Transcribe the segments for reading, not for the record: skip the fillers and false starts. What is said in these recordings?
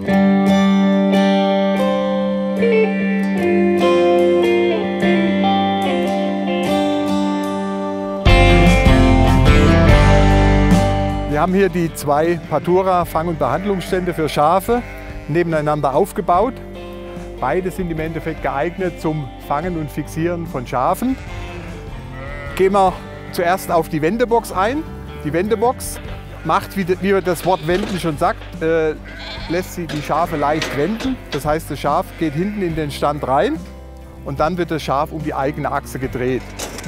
Wir haben hier die zwei Partura Fang- und Behandlungsstände für Schafe nebeneinander aufgebaut. Beide sind im Endeffekt geeignet zum Fangen und Fixieren von Schafen. Gehen wir zuerst auf die Wendebox ein. Die Wendebox macht, wie das Wort wenden schon sagt, lässt sie die Schafe leicht wenden. Das heißt, das Schaf geht hinten in den Stand rein und dann wird das Schaf um die eigene Achse gedreht.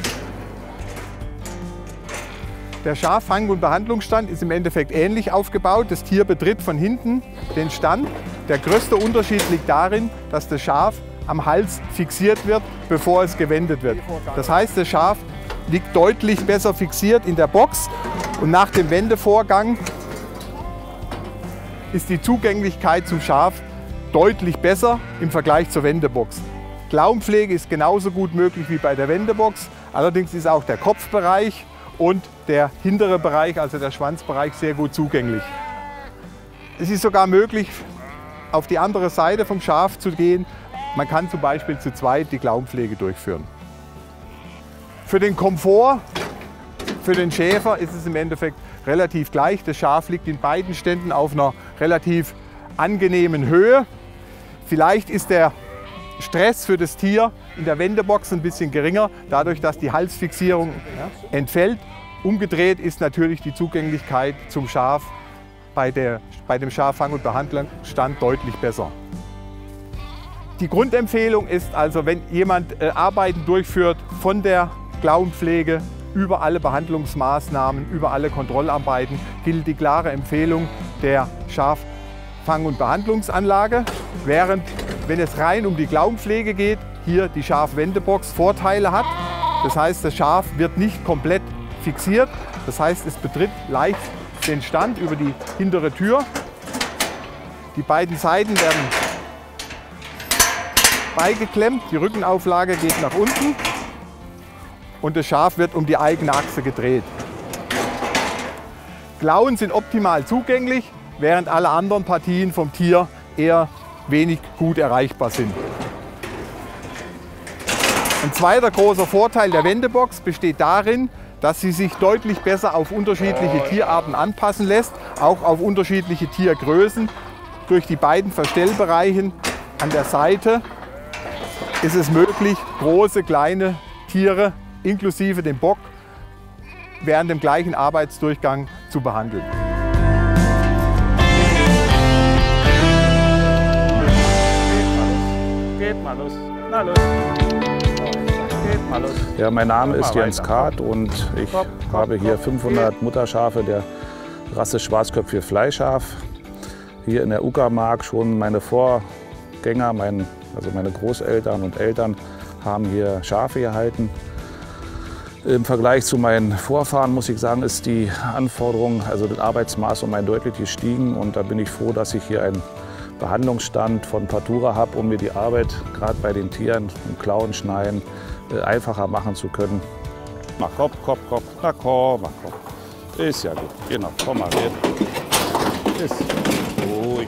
Der Schaffang- und Behandlungsstand ist im Endeffekt ähnlich aufgebaut. Das Tier betritt von hinten den Stand. Der größte Unterschied liegt darin, dass das Schaf am Hals fixiert wird, bevor es gewendet wird. Das heißt, das Schaf liegt deutlich besser fixiert in der Box und nach dem Wendevorgang ist die Zugänglichkeit zum Schaf deutlich besser im Vergleich zur Wendebox. Klauenpflege ist genauso gut möglich wie bei der Wendebox, allerdings ist auch der Kopfbereich und der hintere Bereich, also der Schwanzbereich, sehr gut zugänglich. Es ist sogar möglich, auf die andere Seite vom Schaf zu gehen. Man kann zum Beispiel zu zweit die Klauenpflege durchführen. Für den Komfort, für den Schäfer ist es im Endeffekt relativ gleich. Das Schaf liegt in beiden Ständen auf einer relativ angenehmen Höhe. Vielleicht ist der Stress für das Tier in der Wendebox ein bisschen geringer, dadurch, dass die Halsfixierung entfällt. Umgedreht ist natürlich die Zugänglichkeit zum Schaf bei dem Schaffang- und Behandlungsstand deutlich besser. Die Grundempfehlung ist also, wenn jemand Arbeiten durchführt von der Klauenpflege über alle Behandlungsmaßnahmen, über alle Kontrollarbeiten, gilt die klare Empfehlung der Schaffang- und Behandlungsanlage, während, wenn es rein um die Klauenpflege geht, hier die Schafwendebox Vorteile hat. Das heißt, das Schaf wird nicht komplett fixiert, das heißt, es betritt leicht den Stand über die hintere Tür. Die beiden Seiten werden beigeklemmt, die Rückenauflage geht nach unten und das Schaf wird um die eigene Achse gedreht. Klauen sind optimal zugänglich, während alle anderen Partien vom Tier eher wenig gut erreichbar sind. Ein zweiter großer Vorteil der Wendebox besteht darin, dass sie sich deutlich besser auf unterschiedliche Tierarten anpassen lässt, auch auf unterschiedliche Tiergrößen. Durch die beiden Verstellbereiche an der Seite ist es möglich, große, kleine Tiere inklusive dem Bock während dem gleichen Arbeitsdurchgang zu behandeln. Geht mal los. Na los. Geht mal los. Ja, mein Name ist Jens Kart und ich habe hier 500 Mutterschafe der Rasse Schwarzköpfige Fleischschaf. Hier in der Uckermark schon meine Vorgänger, also meine Großeltern und Eltern haben hier Schafe gehalten. Im Vergleich zu meinen Vorfahren muss ich sagen, ist die Anforderung, also das Arbeitsmaß deutlich gestiegen und da bin ich froh, dass ich hier einen Behandlungsstand von Partura habe, um mir die Arbeit gerade bei den Tieren, im Klauen, Schneiden, einfacher machen zu können. Mach Kopf, na komm, mach Kopf. Ist ja gut, genau, komm mal mit. Ist ruhig.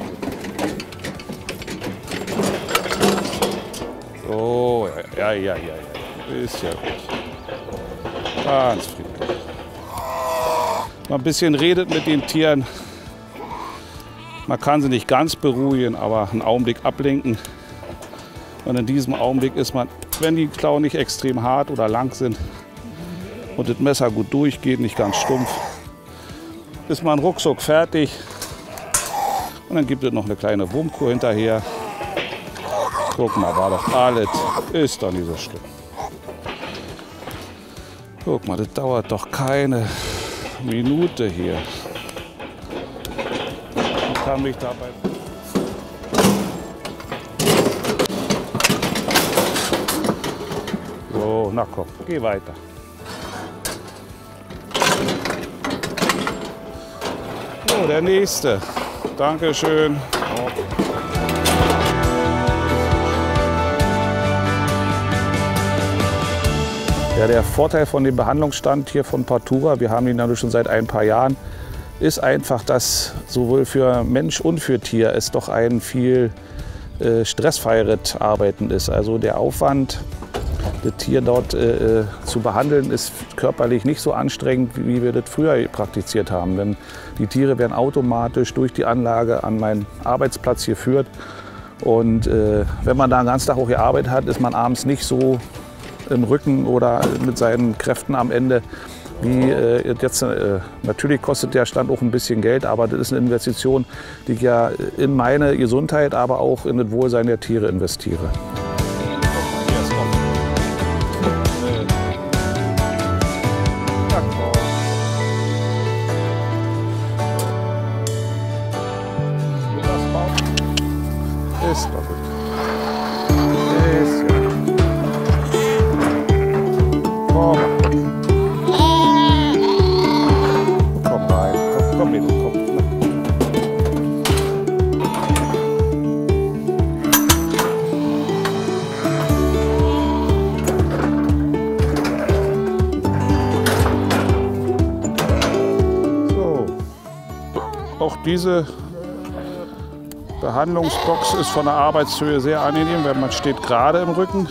So, ja. Ist ja gut. Ganz friedlich. Mal ein bisschen redet mit den Tieren. Man kann sie nicht ganz beruhigen, aber einen Augenblick ablenken. Und in diesem Augenblick ist man, wenn die Klauen nicht extrem hart oder lang sind und das Messer gut durchgeht, nicht ganz stumpf, ist man ruckzuck fertig. Und dann gibt es noch eine kleine Wurmkur hinterher. Guck mal, war doch alles. Ist doch nicht so schlimm. Guck mal, das dauert doch keine Minute hier. Ich kann mich dabei... So, na komm, geh weiter. So, der nächste. Dankeschön. Ja, der Vorteil von dem Behandlungsstand hier von Partura, wir haben ihn ja schon seit ein paar Jahren, ist einfach, dass sowohl für Mensch und für Tier es doch ein viel stressfreieres Arbeiten ist. Also der Aufwand, das Tier dort zu behandeln, ist körperlich nicht so anstrengend, wie wir das früher praktiziert haben. Denn die Tiere werden automatisch durch die Anlage an meinen Arbeitsplatz geführt. Und wenn man da den ganzen Tag auch gearbeitet hat, ist man abends nicht so im Rücken oder mit seinen Kräften am Ende. Wie jetzt, natürlich kostet der Stand auch ein bisschen Geld, aber das ist eine Investition, die ich ja in meine Gesundheit, aber auch in das Wohlsein der Tiere investiere. Ist doch gut. Ist ja. Komm. Komm rein. Komm mit. Komm. So. Auch diese Behandlungsbox ist von der Arbeitshöhe sehr angenehm, weil man steht gerade im Rücken.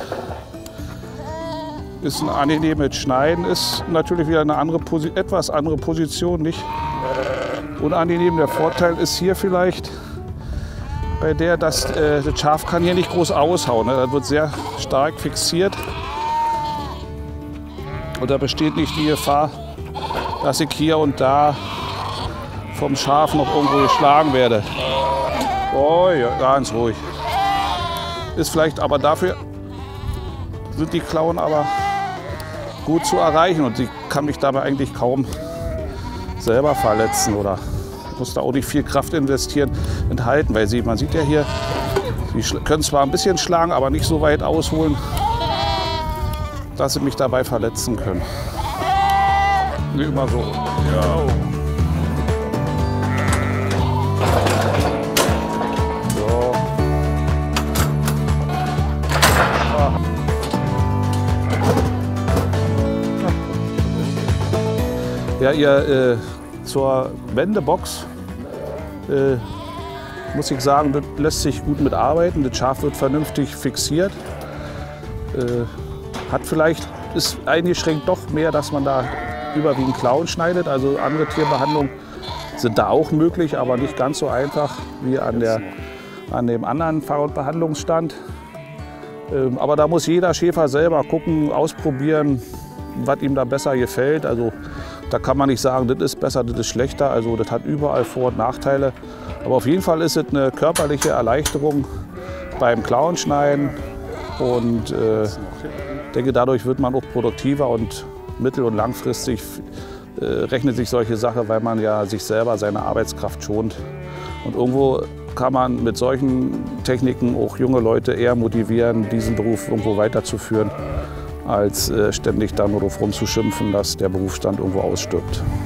Ist ein angenehmes Schneiden, ist natürlich wieder eine etwas andere Position, nicht unangenehm. Der Vorteil ist hier vielleicht bei der, dass das Schaf kann hier nicht groß aushauen. Das wird sehr stark fixiert und da besteht nicht die Gefahr, dass ich hier und da vom Schaf noch irgendwo geschlagen werde. Oh ja, ganz ruhig. Ist vielleicht, aber dafür sind die Klauen aber gut zu erreichen und sie kann mich dabei eigentlich kaum selber verletzen oder muss da auch nicht viel Kraft investieren, enthalten, weil man sieht ja hier, sie können zwar ein bisschen schlagen, aber nicht so weit ausholen, dass sie mich dabei verletzen können. Wie immer so. Ja. Ja, zur Wendebox muss ich sagen, das lässt sich gut mitarbeiten. Das Schaf wird vernünftig fixiert. Ist eingeschränkt doch mehr, dass man da überwiegend Klauen schneidet. Also andere Tierbehandlungen sind da auch möglich, aber nicht ganz so einfach wie an dem anderen Fach- und Behandlungsstand. Aber da muss jeder Schäfer selber gucken, ausprobieren, was ihm da besser gefällt. Also da kann man nicht sagen, das ist besser, das ist schlechter. Also das hat überall Vor- und Nachteile. Aber auf jeden Fall ist es eine körperliche Erleichterung beim Klauenschneiden. Und ich denke, dadurch wird man auch produktiver und mittel- und langfristig rechnet sich solche Sachen, weil man ja sich selber seine Arbeitskraft schont. Und irgendwo kann man mit solchen Techniken auch junge Leute eher motivieren, diesen Beruf irgendwo weiterzuführen, als ständig da nur drauf rumzuschimpfen, dass der Berufsstand irgendwo ausstirbt.